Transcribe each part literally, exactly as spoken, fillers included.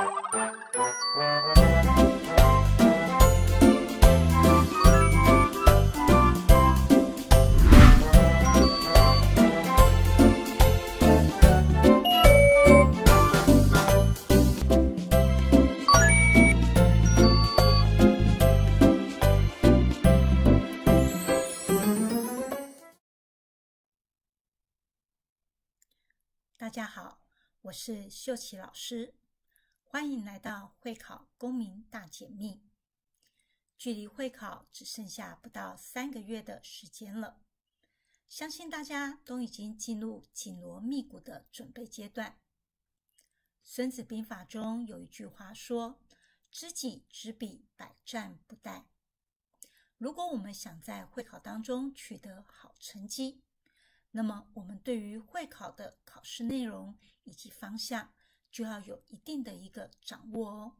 大家好，我是秀琪老师，欢迎来到会考公民大解密。距离会考只剩下不到三个月的时间了，相信大家都已经进入紧锣密鼓的准备阶段。孙子兵法中有一句话说：知己知彼，百战不殆。如果我们想在会考当中取得好成绩，那么我们对于会考的考试内容以及方向就要有一定的一个掌握哦。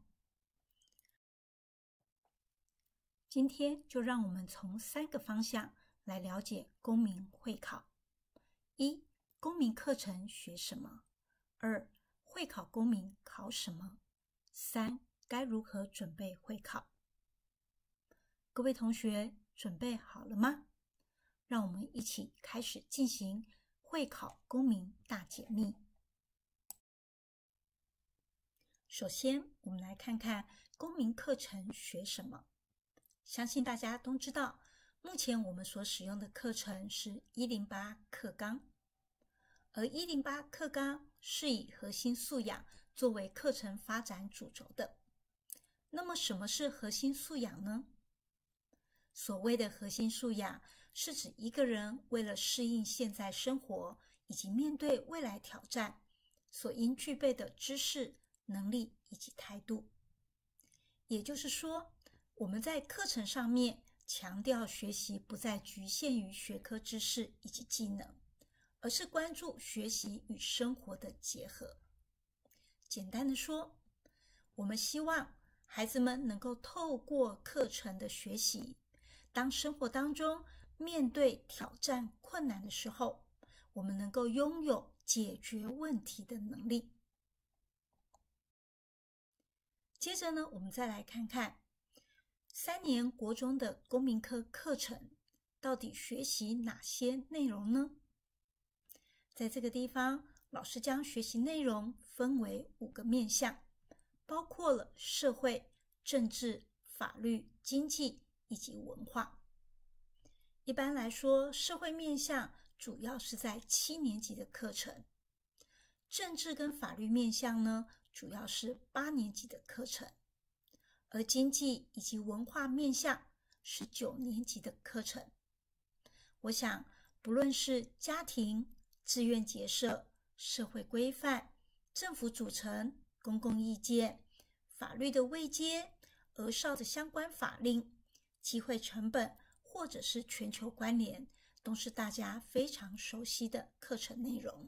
今天就让我们从三个方向来了解公民会考：一、公民课程学什么；二、会考公民考什么；三、该如何准备会考。各位同学准备好了吗？让我们一起开始进行会考公民大解密。首先，我们来看看公民课程学什么。相信大家都知道，目前我们所使用的课程是一零八课纲，而一零八课纲是以核心素养作为课程发展主轴的。那么，什么是核心素养呢？所谓的核心素养，是指一个人为了适应现在生活以及面对未来挑战所应具备的知识、能力以及态度。也就是说，我们在课程上面强调学习不再局限于学科知识以及技能，而是关注学习与生活的结合。简单的说，我们希望孩子们能够透过课程的学习，当生活当中面对挑战困难的时候，我们能够拥有解决问题的能力。接着呢，我们再来看看三年国中的公民科课程到底学习哪些内容呢？在这个地方，老师将学习内容分为五个面向，包括了社会、政治、法律、经济以及文化。一般来说，社会面向主要是在七年级的课程，政治跟法律面向呢，主要是八年级的课程，而经济以及文化面向是九年级的课程。我想，不论是家庭、志愿结社、社会规范、政府组成、公共意见、法律的位阶、儿少的相关法令、机会成本，或者是全球关联，都是大家非常熟悉的课程内容。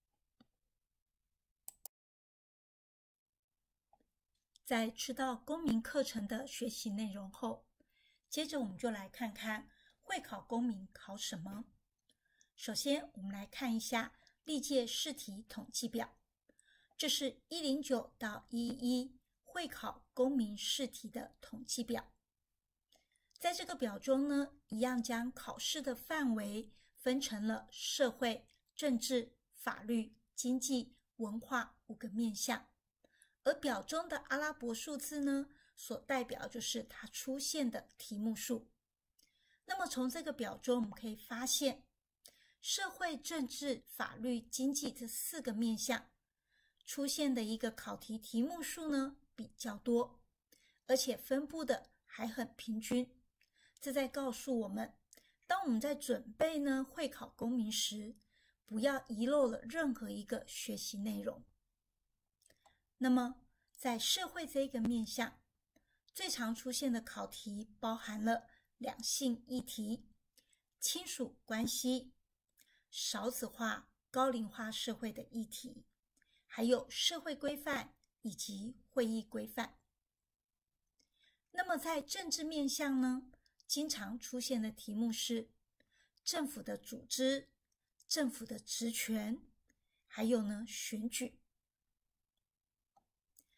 在知道公民课程的学习内容后，接着我们就来看看会考公民考什么。首先，我们来看一下历届试题统计表，这是一零九到一一会考公民试题的统计表。在这个表中呢，一样将考试的范围分成了社会、政治、法律、经济、文化五个面向，而表中的阿拉伯数字呢，所代表就是它出现的题目数。那么从这个表中，我们可以发现，社会、政治、法律、经济这四个面向出现的一个考题题目数呢比较多，而且分布的还很平均。这在告诉我们，当我们在准备呢会考公民时，不要遗漏了任何一个学习内容。那么在社会这一个面向，最常出现的考题包含了两性议题、亲属关系、少子化、高龄化社会的议题，还有社会规范以及会议规范。那么在政治面向呢，经常出现的题目是政府的组织、政府的职权，还有呢选举。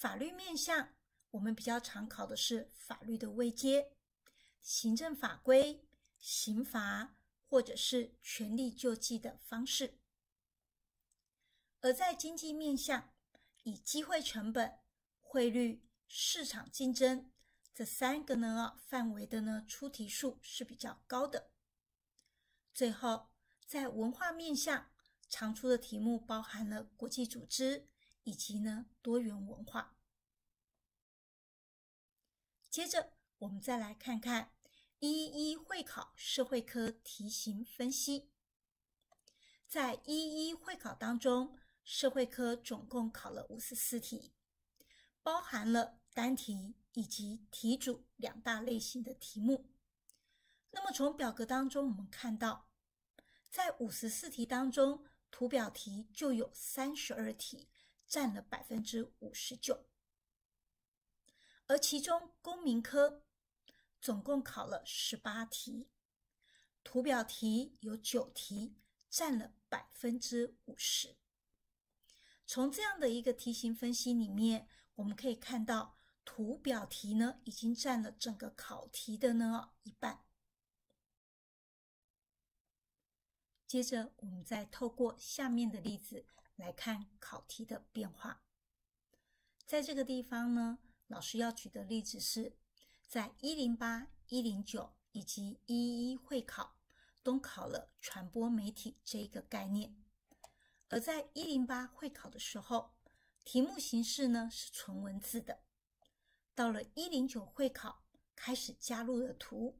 法律面向，我们比较常考的是法律的位阶、行政法规、刑罚或者是权利救济的方式。而在经济面向，以机会成本、汇率、市场竞争这三个呢范围的呢出题数是比较高的。最后，在文化面向，常出的题目包含了国际组织以及呢多元文化。接着，我们再来看看一一一会考社会科题型分析。在一一一会考当中，社会科总共考了五十四题，包含了单题以及题组两大类型的题目。那么从表格当中我们看到，在五十四题当中，图表题就有三十二题，占了 百分之五十九。而其中公民科总共考了十八题，图表题有九题，占了 百分之五十。从这样的一个题型分析里面，我们可以看到图表题呢已经占了整个考题的呢一半。接着我们再透过下面的例子来看考题的变化。在这个地方呢，老师要举的例子是在一零八、一零九以及一一一会考都考了传播媒体这一个概念。而在一零八会考的时候，题目形式呢是纯文字的。到了一零九会考，开始加入了图。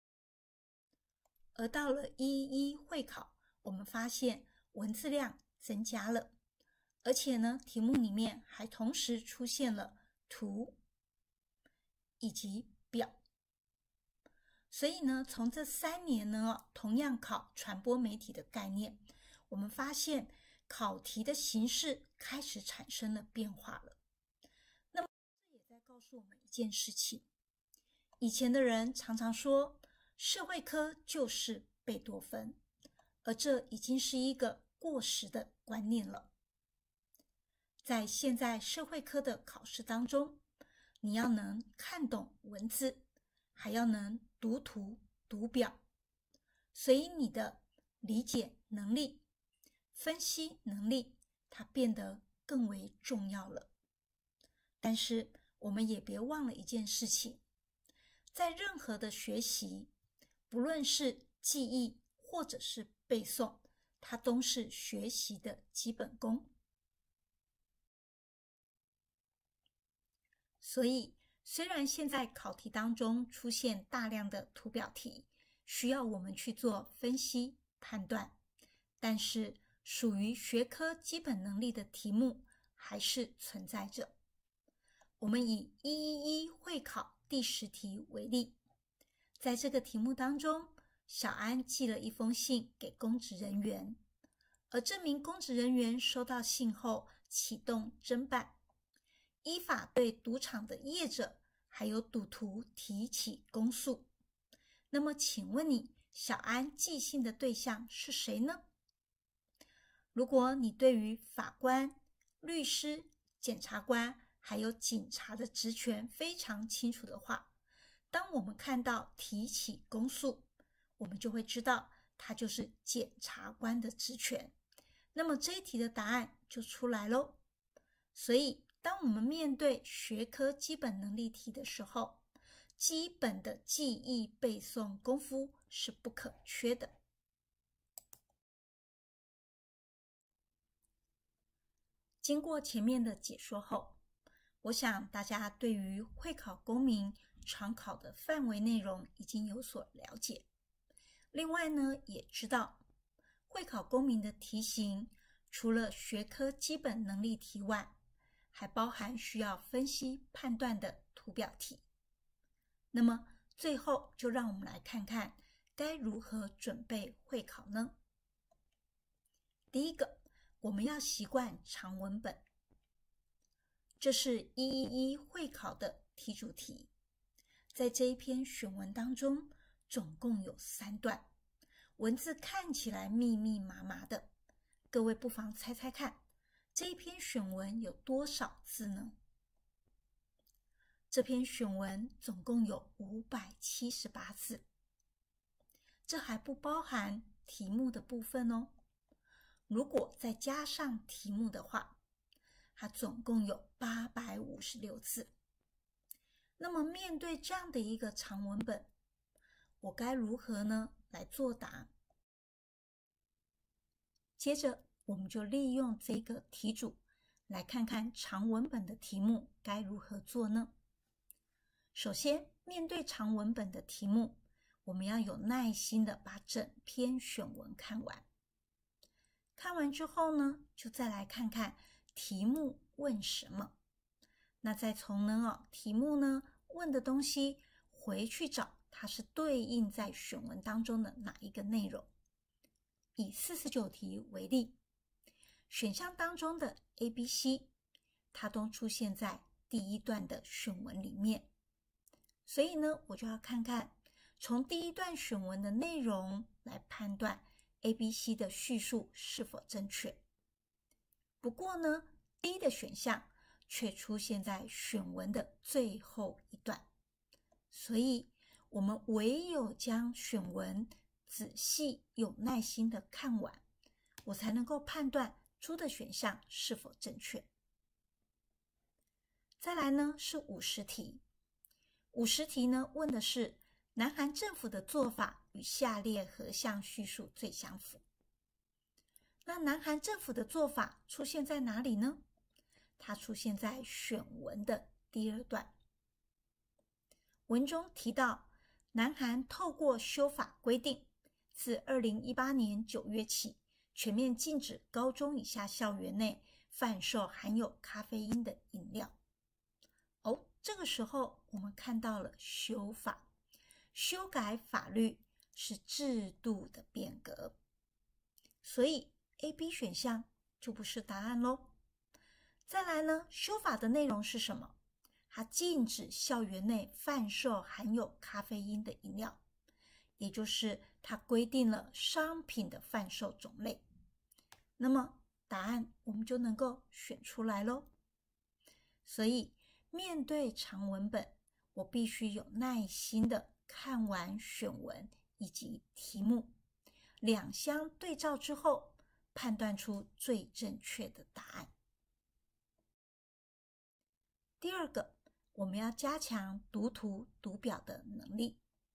而到了一一一会考，我们发现文字量增加了，而且呢，题目里面还同时出现了图以及表。所以呢，从这三年呢，同样考传播媒体的概念，我们发现考题的形式开始产生了变化了。那么这也在告诉我们一件事情，以前的人常常说社会科就是贝多芬，而这已经是一个过时的观念了。在现在社会科的考试当中，你要能看懂文字，还要能读图读表，所以你的理解能力、分析能力它变得更为重要了。但是我们也别忘了一件事情，在任何的学习，不论是记忆或者是背诵，它都是学习的基本功。所以虽然现在考题当中出现大量的图表题，需要我们去做分析判断，但是属于学科基本能力的题目还是存在着。我们以一一一会考第十题为例，在这个题目当中，小安寄了一封信给公职人员，而这名公职人员收到信后启动侦办，依法对赌场的业者还有赌徒提起公诉。那么请问你，小安寄信的对象是谁呢？如果你对于法官、律师、检察官还有警察的职权非常清楚的话，当我们看到提起公诉，我们就会知道它就是检察官的职权。那么这一题的答案就出来咯。所以当我们面对学科基本能力题的时候，基本的记忆背诵功夫是不可缺的。经过前面的解说后，我想大家对于会考公民常考的范围内容已经有所了解。另外呢，也知道会考公民的题型除了学科基本能力题外，还包含需要分析判断的图表题。那么最后就让我们来看看该如何准备会考呢？第一个，我们要习惯长文本。这是一一一会考的题主题，在这一篇选文当中，总共有三段，文字看起来密密麻麻的。各位不妨猜猜看，这一篇选文有多少字呢？ 这篇选文总共有五百七十八字，这还不包含题目的部分哦。如果再加上题目的话，它总共有八百五十六字。那么面对这样的一个长文本，我该如何呢来作答？接着我们就利用这个题组来看看长文本的题目该如何做呢？首先，面对长文本的题目，我们要有耐心的把整篇选文看完。看完之后呢，就再来看看题目问什么。那再从呢、哦、题目呢问的东西回去找它是对应在选文当中的哪一个内容。以四十九题为例，选项当中的 A、B、C 它都出现在第一段的选文里面，所以呢，我就要看看从第一段选文的内容来判断 A、B、C 的叙述是否正确。不过呢 D 的选项却出现在选文的最后一段，所以我们唯有将选文仔细有耐心的看完，我才能够判断出的选项是否正确。再来呢是五十题，五十题呢问的是南韩政府的做法与下列何项叙述最相符。那南韩政府的做法出现在哪里呢？它出现在选文的第二段。文中提到，南韩透过修法规定，自二零一八年九月起，全面禁止高中以下校园内贩售含有咖啡因的饮料。哦，这个时候我们看到了修法，修改法律是制度的变革，所以 A、B 选项就不是答案咯。再来呢，修法的内容是什么？它禁止校园内贩售含有咖啡因的饮料，也就是它规定了商品的贩售种类。那么答案我们就能够选出来咯。所以面对长文本，我必须有耐心的看完选文以及题目，两相对照之后，判断出最正确的答案。第二个，我们要加强读图读表的能力。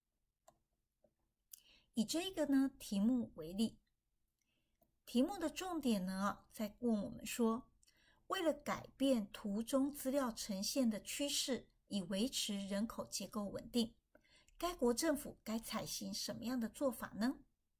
以这个呢题目为例，题目的重点呢在问我们说，为了改变图中资料呈现的趋势，以维持人口结构稳定，该国政府该采行什么样的做法呢？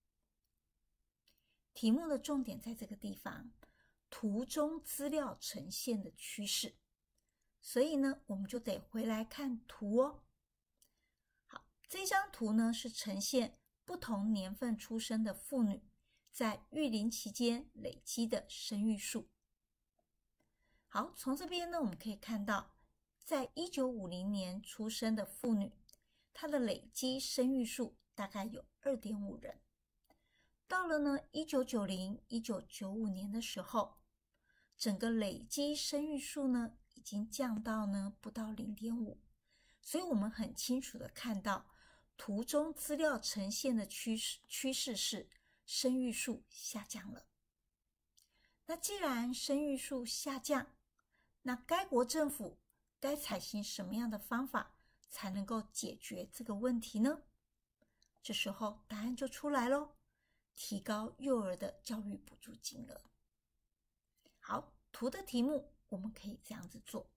题目的重点在这个地方，图中资料呈现的趋势。所以呢，我们就得回来看图哦。好，这张图呢是呈现不同年份出生的妇女在育龄期间累积的生育数。好，从这边呢我们可以看到，在一九五零年出生的妇女，她的累积生育数大概有 二点五 人。到了呢一九九零、一九九五年的时候，整个累积生育数呢已经降到呢不到 零点五， 所以我们很清楚的看到图中资料呈现的趋势趋势是生育数下降了。那既然生育数下降，那该国政府该采行什么样的方法才能够解决这个问题呢？这时候答案就出来咯，提高幼儿的教育补助金额。好，图的题目我们可以这样子做。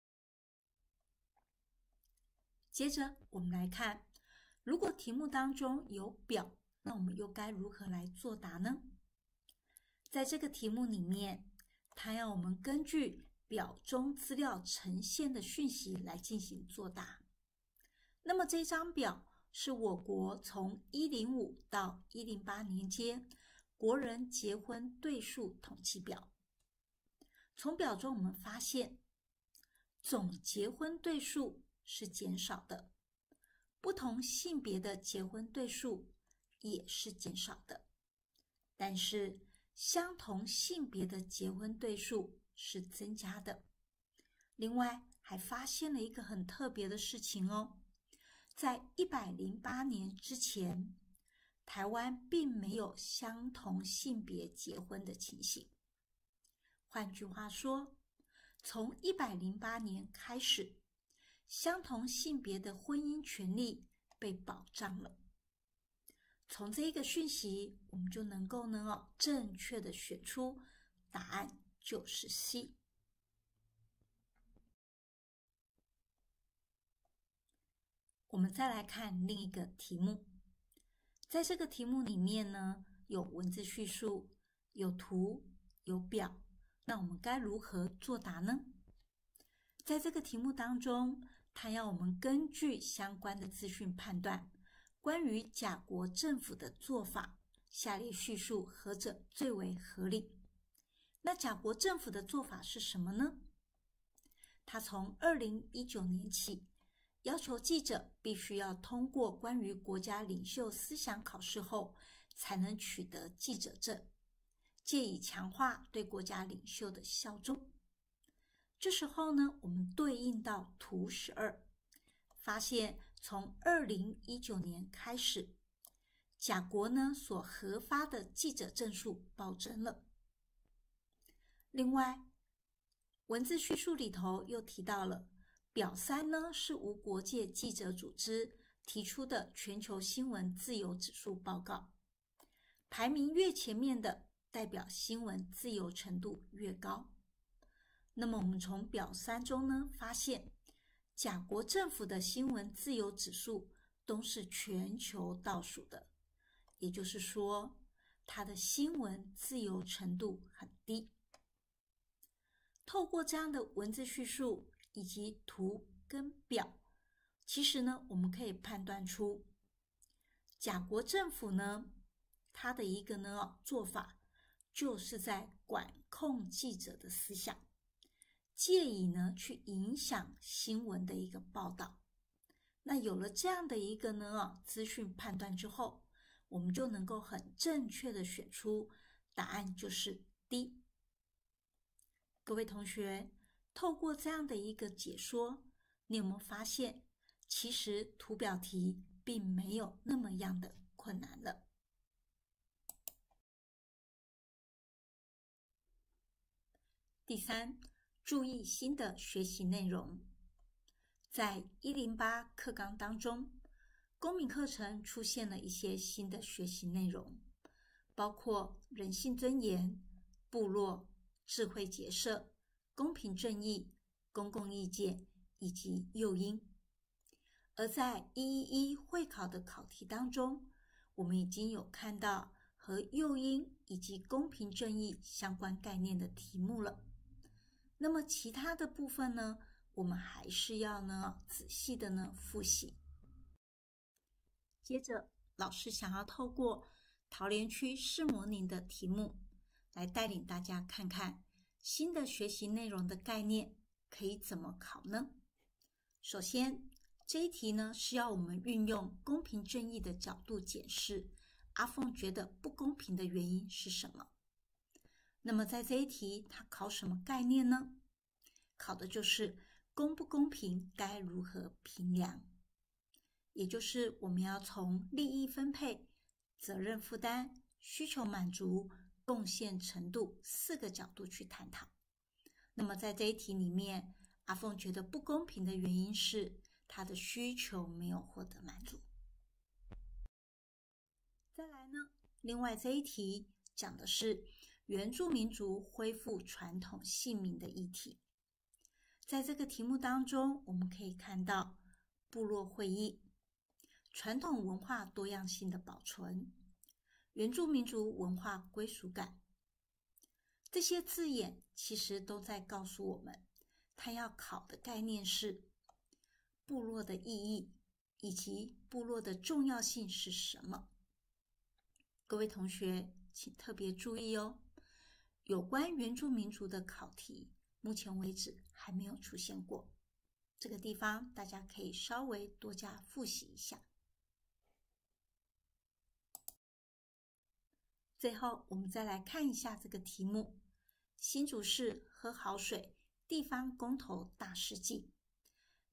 接着我们来看，如果题目当中有表，那我们又该如何来作答呢？在这个题目里面，它要我们根据表中资料呈现的讯息来进行作答。那么这张表是我国从一零五到一零八年间国人结婚对数统计表。从表中我们发现，总结婚对数是减少的，不同性别的结婚对数也是减少的，但是相同性别的结婚对数是增加的。另外还还发现了一个很特别的事情哦，在一百零八年之前，台湾并没有相同性别结婚的情形。换句话说，从一百零八年开始，相同性别的婚姻权利被保障了。从这一个讯息，我们就能够呢、哦、正确的选出答案就是 C。我们再来看另一个题目，在这个题目里面呢，有文字叙述，有图，有表，那我们该如何作答呢？在这个题目当中，它要我们根据相关的资讯判断，关于甲国政府的做法，下列叙述何者最为合理？那甲国政府的做法是什么呢？他从二零一九年起，要求记者必须要通过关于国家领袖思想考试后，才能取得记者证，借以强化对国家领袖的效忠。这时候呢，我们对应到图十二，发现从二零一九年开始，甲国呢所核发的记者证数暴增了。另外，文字叙述里头又提到了表三呢，是无国界记者组织提出的全球新闻自由指数报告，排名越前面的，代表新闻自由程度越高。那么我们从表三中呢，发现甲国政府的新闻自由指数都是全球倒数的，也就是说，它的新闻自由程度很低。透过这样的文字叙述以及图跟表，其实呢，我们可以判断出甲国政府呢，它的一个呢做法，就是在管控记者的思想，借以呢去影响新闻的一个报道。那有了这样的一个呢资讯判断之后，我们就能够很正确的选出答案就是 D。各位同学，透过这样的一个解说，你有没有发现，其实图表题并没有那么样的困难了？第三，注意新的学习内容。在一零八课纲当中，公民课程出现了一些新的学习内容，包括人性尊严、部落、智慧结社、公平正义、公共意见以及诱因。而在一一一会考的考题当中，我们已经有看到和诱因以及公平正义相关概念的题目了。那么其他的部分呢，我们还是要呢仔细的呢复习。接着，老师想要透过桃园区试模拟的题目，来带领大家看看新的学习内容的概念可以怎么考呢？首先，这一题呢是要我们运用公平正义的角度检视阿凤觉得不公平的原因是什么。那么在这一题，它考什么概念呢？考的就是公不公平该如何评量，也就是我们要从利益分配、责任负担、需求满足、贡献程度四个角度去探讨。那么在这一题里面，阿凤觉得不公平的原因是他的需求没有获得满足。再来呢，另外这一题讲的是原住民族恢复传统姓名的议题。在这个题目当中，我们可以看到部落会议、传统文化多样性的保存、原住民族文化归属感，这些字眼其实都在告诉我们，它要考的概念是部落的意义以及部落的重要性是什么。各位同学请特别注意哦，有关原住民族的考题目前为止还没有出现过，这个地方大家可以稍微多加复习一下。最后我们再来看一下这个题目，新竹市喝好水地方公投大事记。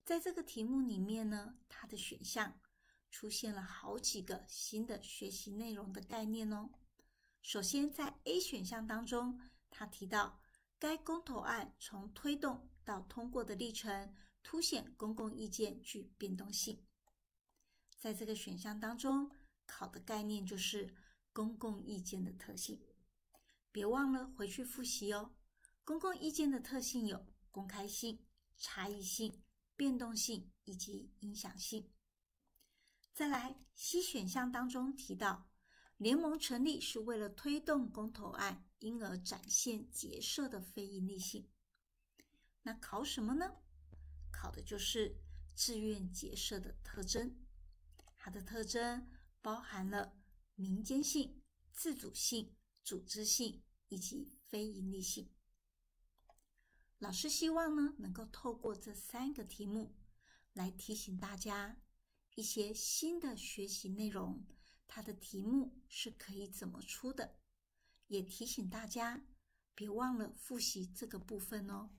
在这个题目里面呢，它的选项出现了好几个新的学习内容的概念哦。首先在 A 选项当中，它提到该公投案从推动到通过的历程，凸显公共意见具变动性。在这个选项当中，考的概念就是公共意见的特性。别忘了回去复习哦。公共意见的特性有公开性、差异性、变动性以及影响性。再来 C 选项当中提到，联盟成立是为了推动公投案，因而展现结社的非营利性。那考什么呢？考的就是志愿结社的特征。它的特征包含了民间性、自主性、组织性以及非营利性。老师希望呢，能够透过这三个题目来提醒大家一些新的学习内容，它的题目是可以怎么出的，也提醒大家别忘了复习这个部分哦。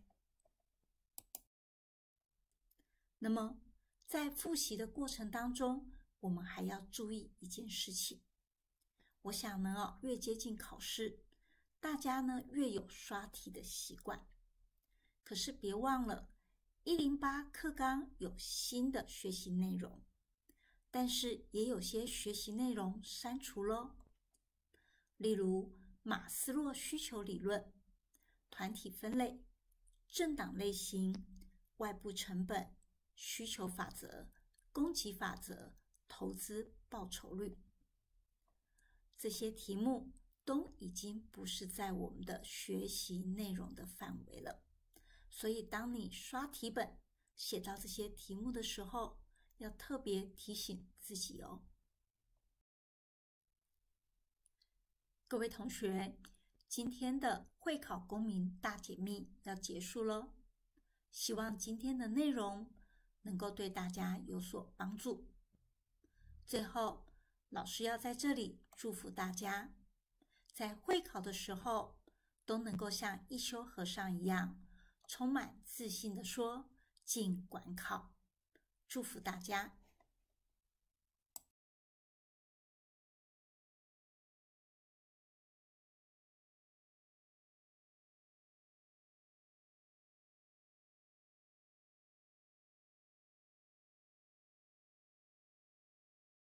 那么在复习的过程当中，我们还要注意一件事情。我想呢、哦、越接近考试，大家呢越有刷题的习惯。可是别忘了，一零八课纲有新的学习内容，但是也有些学习内容删除咯。例如马斯洛需求理论、团体分类、政党类型、外部成本、需求法则、供给法则、投资报酬率。这些题目都已经不是在我们的学习内容的范围了。所以当你刷题本写到这些题目的时候，要特别提醒自己哦。各位同学，今天的会考公民大解密要结束咯，希望今天的内容能够对大家有所帮助。最后，老师要在这里祝福大家，在会考的时候都能够像一休和尚一样，充满自信地说尽管考。祝福大家。